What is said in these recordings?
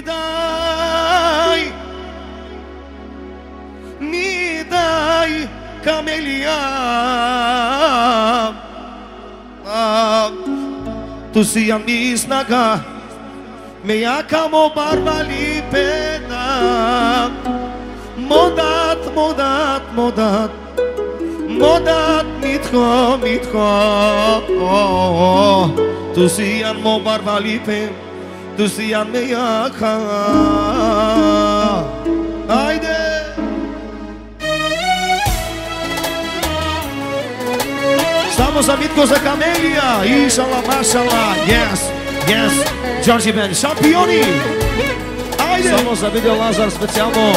mi dai camelia. Tu si mi snaga, me yakamo barbali pena. Modat, modat, modat, modat mitko, mitko. Tu si mo barbali pena, tu si me yaka. Haydi. Estamos amigos da Camélia. Inshallah, mashallah. Yes, yes. Jorge Ben, Championi. Haydi. Samo za video Lazar specijalno.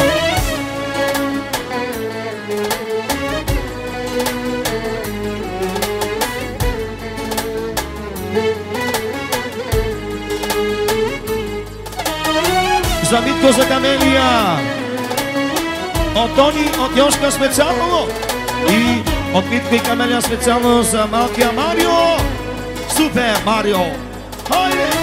Za amigos da Camélia. Od Toni, od Joška specijalno. I od Mitke i Camélia specijalno za Malkija Mario. Super Mario. Hajde!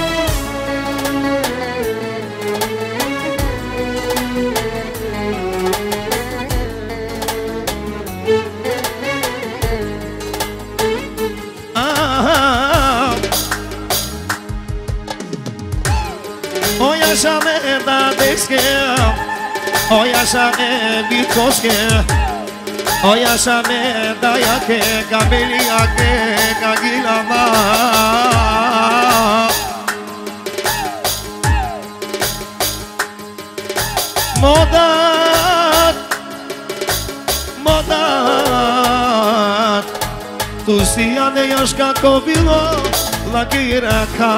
O yaşa me da deske, o yaşa me bitkoske. O yaşa me dayake, Caméliake, kagilama. Modat, modat. Tu si ja ne još kako bilo, lakiraka.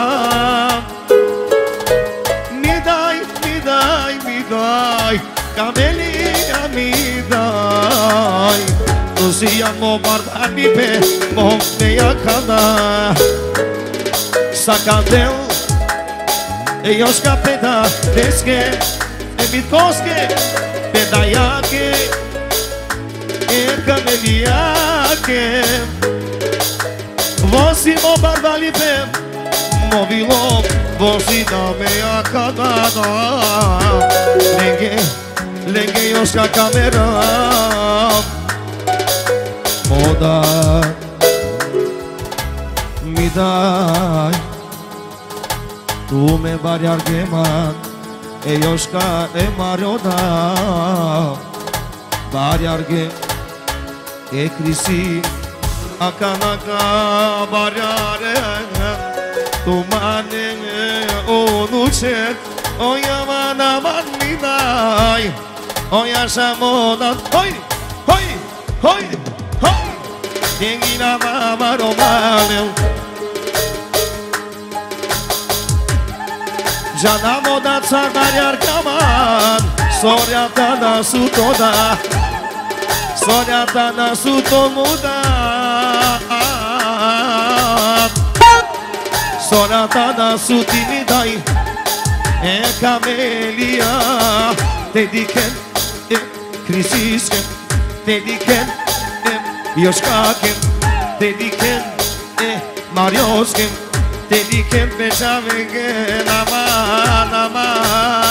Mi daj, mi daj, mi daj, Camélia mi daj. Tu si ja mo bardani pe, mo me yakana. Sakandel, e Joška peda deske, e mitkoske, peda jake, e Caméliake. Vosi mo bardani pe, mo bilo, vosi da me yakana. Lenge Joška kamera. Modat mi daj, tu me barjar geman, e Joška e Marioda. Barjar gem, e krisi, akanaka barjare. Tu mane onu çek, o yaman aman mi daj. O yaşa modat, hoy, hoy, hoy, hoy. Dengina mama romaneu. Jana modat sardan yarkaman, soryata da su toda, soryata da su tomuda. Soryata da su timidai, e Camélia. Dediken, krisisken, dediken, Joškaken, dediken, Mariosken, dediken, Bežavegen, aman, aman.